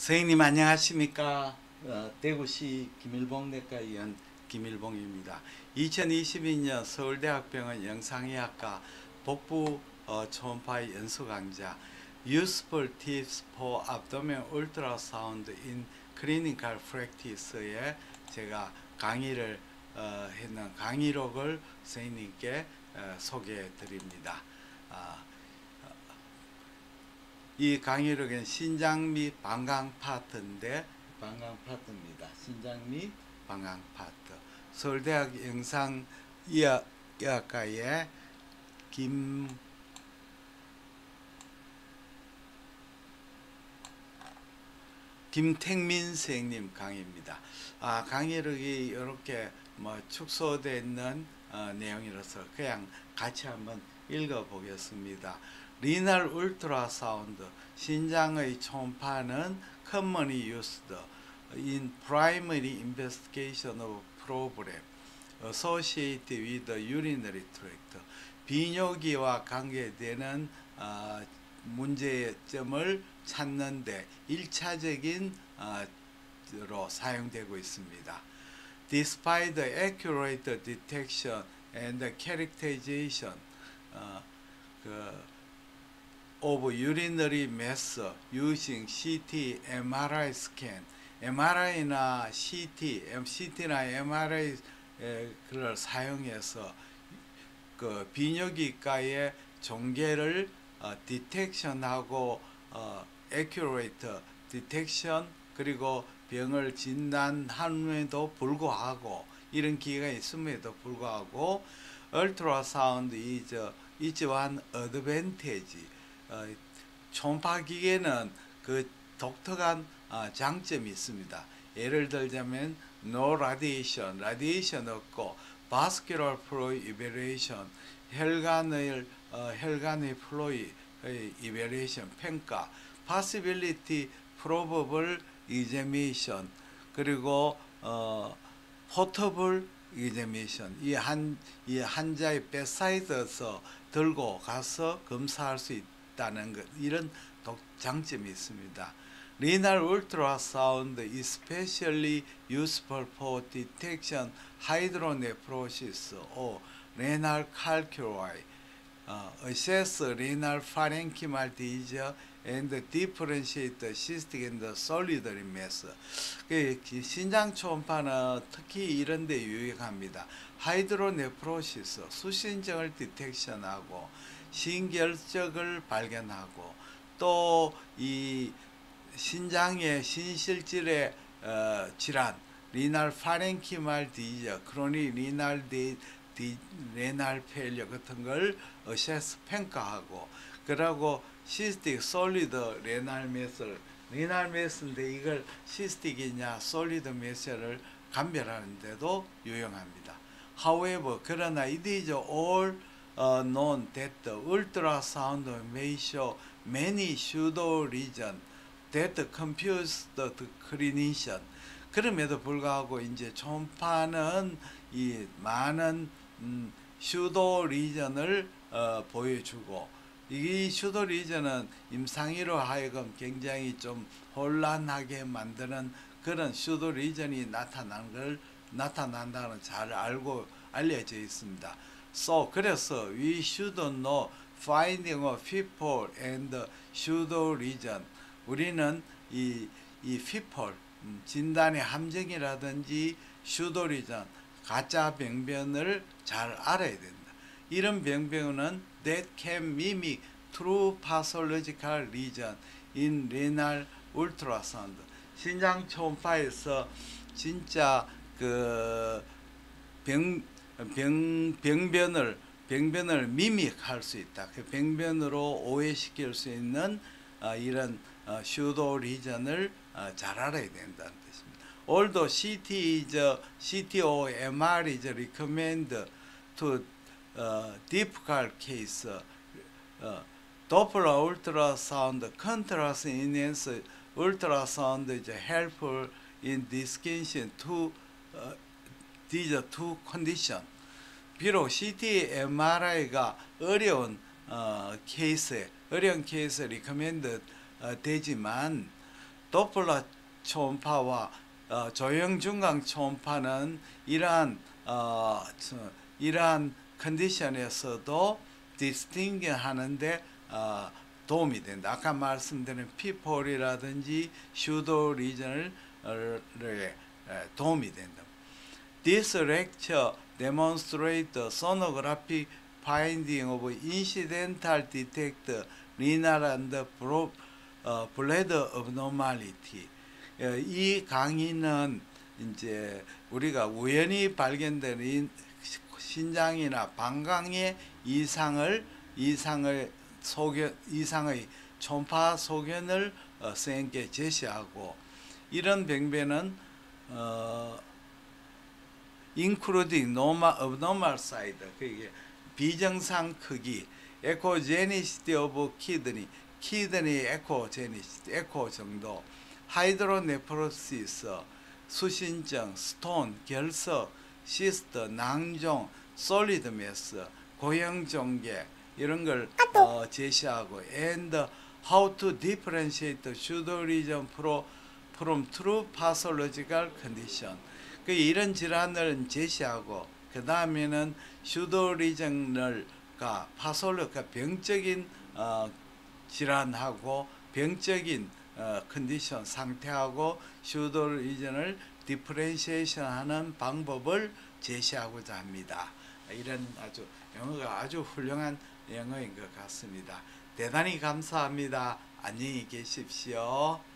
선생님 안녕하십니까? 대구시 김일봉내과의원 김일봉입니다. 2022년 서울대학병원 영상의학과 복부 초음파 연수 강좌 Useful Tips for Abdomen Ultrasound in Clinical Practice에 제가 강의를 했는 강의록을 선생님께 소개해 드립니다. 이 강의록은 신장 및 방광 파트인데 방광 파트입니다. 신장 및 방광 파트. 서울대학 영상의학과의 김택민 선생님 강의입니다. 강의록이 이렇게 축소되어 있는 내용이라서 그냥 같이 한번 읽어보겠습니다. 리널 울트라사운드, 신장의 초음파는 commonly used in primary investigation of problem associated with the urinary tract. 비뇨기와 관계되는 문제점을 찾는데 1차적인 로 사용되고 있습니다. Despite the accurate detection and characterization of urinary mass using CT, MRI scan, MRI나 CT나 MRI를 사용해서 그 비뇨기과의 종괴를 디텍션하고 accurate detection 그리고 병을 진단함에도 불구하고 이런 기회가 있음에도 불구하고 ultrasound is one advantage. 초음파 기계는 그 독특한 장점이 있습니다. 예를 들자면 no radiation, 라디에이션 없고 vascular flow evaluation, 혈관의 플로이 evaluation 평가, possibility probable examination 그리고 portable examination 이 환자의 bedside,에서 들고 가서 검사할 수 있다는 것 이런 장점이 있습니다. Renal ultrasound is especially useful for detection hydronephrosis or renal calculi, assess renal parenchymal disease and differentiate the cystic and the solitary mass. 신장 초음파는 특히 이런 데 유익합니다. 하이드로네프로시스, 수신증을 디텍션하고 신결석을 발견하고 또 이 신장의 신실질의 질환, 리날 파렌키말 디지어, 크로닉 레날 페일리어 같은 걸 어세스 평가하고 그러고 시스틱 솔리드 레날 메스인데 이걸 시스틱이냐 솔리드 메스를 감별하는 데도 유용합니다. However, 그러나 it is all known that the ultrasound may show many pseudo regions that confuse the clinician. 그럼에도 불구하고 이제 초음파는 이 많은 슈도 리전을 보여주고 이 슈도 리전은 임상의로 하여금 굉장히 좀 혼란하게 만드는 그런 슈도 리전이 나타난다는 잘 알려져 있습니다. 그래서 we should know finding of people and pseudo region. 우리는 이 people 진단의 함정이라든지 슈도 리전 가짜 병변을 잘 알아야 된다. 이런 병변은 that can mimic true pathological region in renal ultrasound. 신장 초음파에서 진짜 그 병변을 미믹할 수 있다. 그 병변으로 오해시킬 수 있는 이런 슈도 리전을 잘 알아야 된다는 뜻입니다. Although CT or MR is recommended to difficult case, Doppler ultrasound, contrast enhanced ultrasound is helpful in distinguishing these two conditions. 비록 CT, MRI가 어려운 케이스에 리커멘드 되지만 도플러 초음파와 조형 중강 초음파는 이러한 컨디션에서도 디스팅기 하는데 도움이 된다. 아까 말씀드린 P4이라든지 슈도 리전을 도움이 된다. This lecture demonstrates the sonographic finding of incidental detect renal and blood abnormality. 이 강의는 이제 우리가 우연히 발견된 신장이나 방광의 이상의 초음파 소견을 선생님께 제시하고, 이런 병변은 including abnormal size, 그게 비정상 크기, echogenicity of kidney echogenicity, 에코 정도, 하이드로네프로시스, 수신증, 스톤, 결석, 시스트, 낭종, 솔리드 메스, 고형 종괴 이런 걸 제시하고, and how to differentiate the pseudo lesion from true pathological condition. 그 이런 질환을 제시하고, 그 다음에는 슈도 리전을 파솔로가 병적인 질환하고 병적인 컨디션 상태하고 슈도 리전을 디퍼렌시에이션하는 방법을 제시하고자 합니다. 이런 영어가 아주 훌륭한 영어인 것 같습니다. 대단히 감사합니다. 안녕히 계십시오.